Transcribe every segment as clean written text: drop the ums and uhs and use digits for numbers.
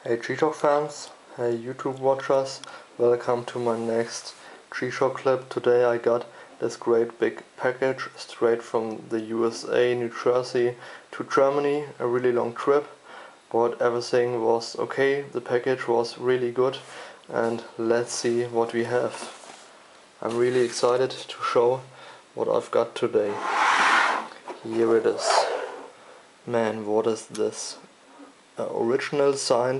Hey G Shock fans, hey YouTube watchers, welcome to my next G Shock clip. Today I got this great big package straight from the USA, New Jersey to Germany, a really long trip, but everything was okay, the package was really good, and let's see what we have. I'm really excited to show what I've got today. Here it is. Man, what is this? Original signed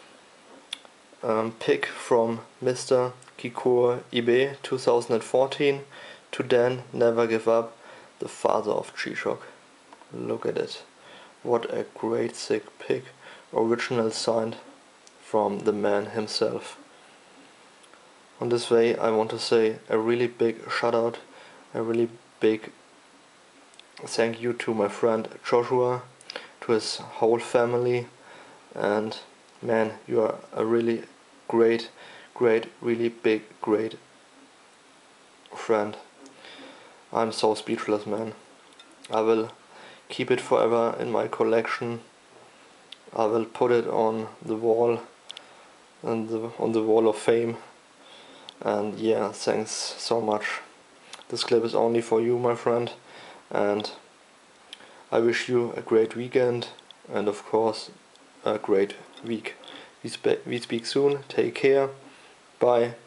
pick from Mr. Kikuo Ibe 2014 to then Never Give Up, the father of G Shock. Look at it. What a great sick pick, original signed from the man himself. On this way I want to say a really big shout out, a really big thank you to my friend Joshua, to his whole family, and man, you are a really great, really big, great friend. I'm so speechless, man. I will keep it forever in my collection. I will put it on the wall, on the wall of fame. And yeah, thanks so much. This clip is only for you, my friend, and I wish you a great weekend and of course a great week. We speak soon. Take care. Bye.